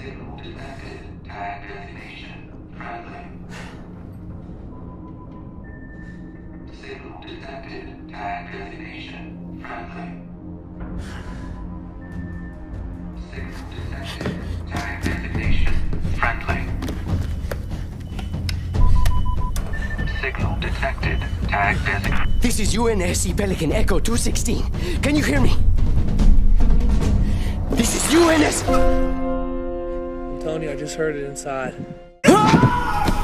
Signal detected. Tag designation. Friendly. Signal detected. Tag designation. Friendly. Signal detected. Tag designation. Friendly. Signal detected. Tag designation. This is UNSC Pelican Echo 216. Can you hear me? This is UNS. I'm telling you, I just heard it inside.